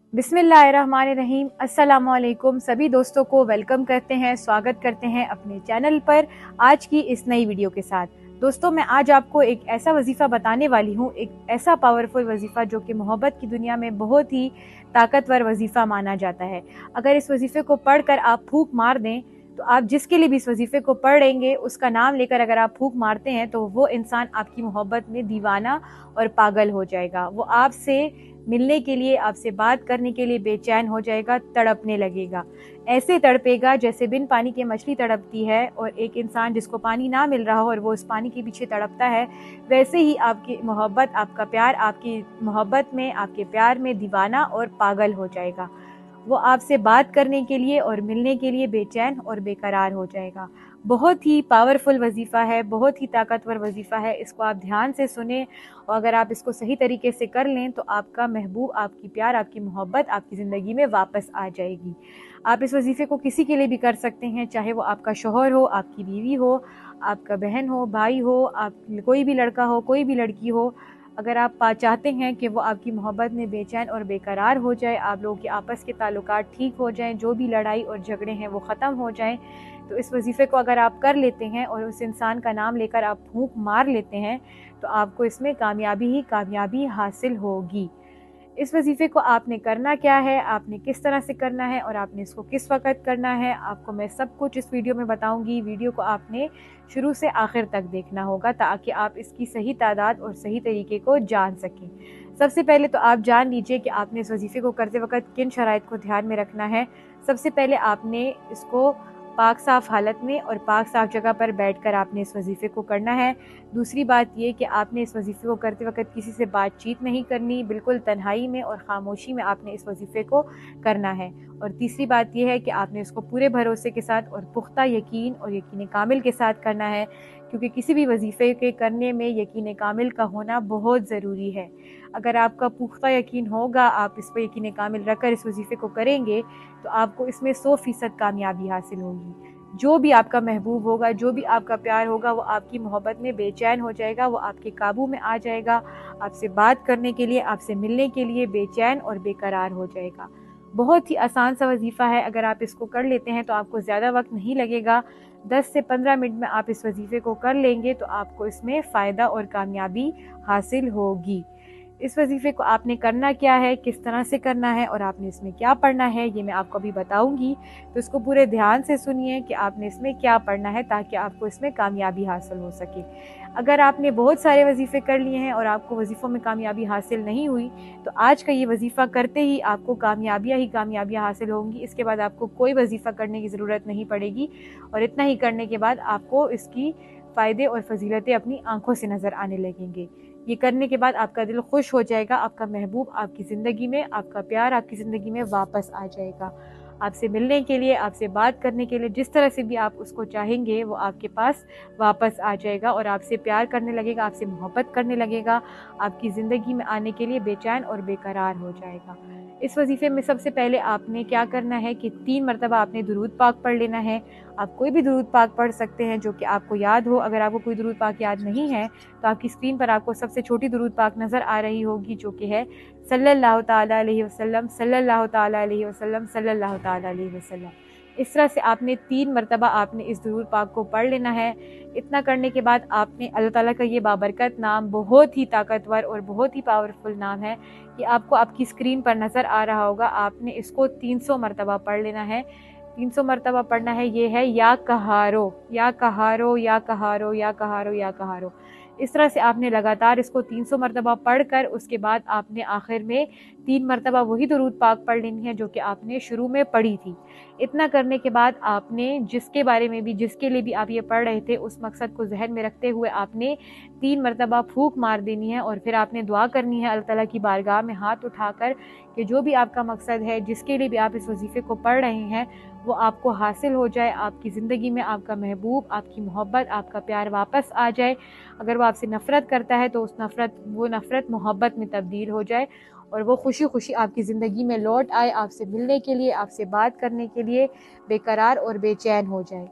बिस्मिल्लाहिर्रहमानिर्रहीम। अस्सलामुअलैकुम। सभी दोस्तों को वेलकम करते हैं, स्वागत करते हैं अपने चैनल पर आज की इस नई वीडियो के साथ। दोस्तों, मैं आज आपको एक ऐसा वजीफ़ा बताने वाली हूँ, एक ऐसा पावरफुल वजीफ़ा जो कि मोहब्बत की दुनिया में बहुत ही ताकतवर वजीफ़ा माना जाता है। अगर इस वजीफ़े को पढ़कर आप फूंक मार दें तो आप जिसके लिए भी इस वजीफ़े को पढ़ लेंगे, उसका नाम लेकर अगर आप फूंक मारते हैं तो वो इंसान आपकी मोहब्बत में दीवाना और पागल हो जाएगा। वो आपसे मिलने के लिए, आपसे बात करने के लिए बेचैन हो जाएगा, तड़पने लगेगा। ऐसे तड़पेगा जैसे बिन पानी के मछली तड़पती है और एक इंसान जिसको पानी ना मिल रहा हो और वो उस पानी के पीछे तड़पता है, वैसे ही आपकी मोहब्बत, आपका प्यार आपकी मोहब्बत में, आपके प्यार में दीवाना और पागल हो जाएगा। वो आपसे बात करने के लिए और मिलने के लिए बेचैन और बेकरार हो जाएगा। बहुत ही पावरफुल वजीफ़ा है, बहुत ही ताकतवर वजीफ़ा है। इसको आप ध्यान से सुने और अगर आप इसको सही तरीके से कर लें तो आपका महबूब, आपकी प्यार, आपकी मोहब्बत आपकी ज़िंदगी में वापस आ जाएगी। आप इस वजीफ़े को किसी के लिए भी कर सकते हैं, चाहे वो आपका शौहर हो, आपकी बीवी हो, आपका बहन हो, भाई हो, आप कोई भी लड़का हो, कोई भी लड़की हो। अगर आप चाहते हैं कि वो आपकी मोहब्बत में बेचैन और बेकरार हो जाए, आप लोगों के आपस के ताल्लुकात ठीक हो जाएं, जो भी लड़ाई और झगड़े हैं वो ख़त्म हो जाएं, तो इस वजीफ़े को अगर आप कर लेते हैं और उस इंसान का नाम लेकर आप फूंक मार लेते हैं तो आपको इसमें कामयाबी ही कामयाबी हासिल होगी। इस वजीफ़े को आपने करना क्या है, आपने किस तरह से करना है और आपने इसको किस वक़्त करना है, आपको मैं सब कुछ इस वीडियो में बताऊंगी। वीडियो को आपने शुरू से आखिर तक देखना होगा ताकि आप इसकी सही तादाद और सही तरीके को जान सकें। सबसे पहले तो आप जान लीजिए कि आपने इस वजीफ़े को करते वक्त किन शराइत को ध्यान में रखना है। सबसे पहले आपने इसको पाक साफ़ हालत में और पाक साफ़ जगह पर बैठकर आपने इस वजीफ़े को करना है। दूसरी बात ये कि आपने इस वजीफ़े को करते वक्त किसी से बातचीत नहीं करनी, बिल्कुल तन्हाई में और ख़ामोशी में आपने इस वजीफ़े को करना है। और तीसरी बात यह है कि आपने इसको पूरे भरोसे के साथ और पुख्ता यकीन और यकीन कामिल के साथ करना है, क्योंकि किसी भी वजीफ़े के करने में यकीन कामिल का होना बहुत ज़रूरी है। अगर आपका पुख्ता यकीन होगा, आप इस पर यकीन कामिल रखकर इस वजीफ़े को करेंगे तो आपको इसमें 100% कामयाबी हासिल होगी। जो भी आपका महबूब होगा, जो भी आपका प्यार होगा, वो आपकी मोहब्बत में बेचैन हो जाएगा, वो आपके काबू में आ जाएगा, आपसे बात करने के लिए, आपसे मिलने के लिए बेचैन और बेकरार हो जाएगा। बहुत ही आसान सा वजीफ़ा है, अगर आप इसको कर लेते हैं तो आपको ज़्यादा वक्त नहीं लगेगा। 10 से 15 मिनट में आप इस वजीफ़े को कर लेंगे तो आपको इसमें फ़ायदा और कामयाबी हासिल होगी। इस वजीफ़े को आपने करना क्या है, किस तरह से करना है और आपने इसमें क्या पढ़ना है, ये मैं आपको अभी बताऊंगी। तो इसको पूरे ध्यान से सुनिए कि आपने इसमें क्या पढ़ना है ताकि आपको इसमें कामयाबी हासिल हो सके। अगर आपने बहुत सारे वजीफ़े कर लिए हैं और आपको वजीफ़ों में कामयाबी हासिल नहीं हुई तो आज का ये वजीफ़ा करते ही आपको कामयाबियाँ ही कामयाबियाँ हासिल होंगी। इसके बाद आपको कोई वजीफ़ा करने की ज़रूरत नहीं पड़ेगी और इतना ही करने के बाद आपको इसकी फ़ायदे और फजीलतें अपनी आंखों से नज़र आने लगेंगे। ये करने के बाद आपका दिल खुश हो जाएगा, आपका महबूब आपकी ज़िंदगी में, आपका प्यार आपकी ज़िंदगी में वापस आ जाएगा। आपसे मिलने के लिए, आपसे बात करने के लिए, जिस तरह से भी आप उसको चाहेंगे वो आपके पास वापस आ जाएगा और आपसे प्यार करने लगेगा, आपसे मोहब्बत करने लगेगा, आपकी ज़िंदगी में आने के लिए बेचैन और बेकरार हो जाएगा। इस वजीफ़े में सबसे पहले आपने क्या करना है कि 3 मरतबा आपने दुरूद पाक पढ़ लेना है। आप कोई भी दुरूद पाक पढ़ सकते हैं जो कि आपको याद हो। अगर आपको कोई दुरूद पाक याद नहीं है तो आपकी स्क्रीन पर आपको सबसे छोटी दुरूद पाक नज़र आ रही होगी जो कि है सल्लल्लाहु ताला अलैहि वसल्लम, सल्लल्लाहु ताला अलैहि वसल्लम, सल्लल्लाहु ताला अलैहि वसल्लम। इस तरह से आपने 3 मरतबा आपने इस दुरूद पाक को पढ़ लेना है। इतना करने के बाद आपने अल्लाह ताला का ये बाबरकत नाम, बहुत ही ताकतवर और बहुत ही पावरफुल नाम है, कि आपको आपकी स्क्रीन पर नज़र आ रहा होगा। आपने इसको 300 मरतबा पढ़ लेना है। 300 मरतबा पढ़ना है। ये है या कहारो, या कहारो, या कहारो, या कहारो, या कहारो। इस तरह से आपने लगातार इसको 300 मरतबा पढ़कर उसके बाद आपने आखिर में 3 मरतबा वही दुरूद पाक पढ़ लेनी है जो कि आपने शुरू में पढ़ी थी। इतना करने के बाद आपने जिसके बारे में भी, जिसके लिए भी आप ये पढ़ रहे थे, उस मकसद को जहन में रखते हुए आपने 3 मरतबा फूंक मार देनी है और फिर आपने दुआ करनी है अल्लाह ताला की बारगाह में हाथ उठाकर कि जो भी आपका मकसद है, जिसके लिए भी आप इस वजीफ़े को पढ़ रहे हैं, वो आपको हासिल हो जाए। आपकी ज़िंदगी में आपका महबूब, आपकी मोहब्बत, आपका प्यार वापस आ जाए। अगर वो आपसे नफ़रत करता है तो वो नफ़रत मोहब्बत में तब्दील हो जाए और वो खुशी खुशी आपकी ज़िंदगी में लौट आए, आपसे मिलने के लिए, आपसे बात करने के लिए बेकरार और बेचैन हो जाए।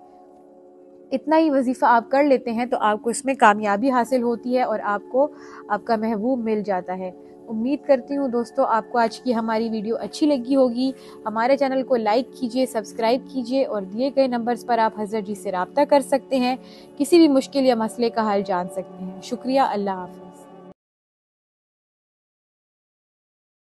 इतना ही वजीफ़ा आप कर लेते हैं तो आपको इसमें कामयाबी हासिल होती है और आपको आपका महबूब मिल जाता है। उम्मीद करती हूँ दोस्तों आपको आज की हमारी वीडियो अच्छी लगी होगी। हमारे चैनल को लाइक कीजिए, सब्सक्राइब कीजिए और दिए गए नंबर्स पर आप हज़रत जी से रब्ता कर सकते हैं, किसी भी मुश्किल या मसले का हल जान सकते हैं। शुक्रिया। अल्लाह हाफ़िज़।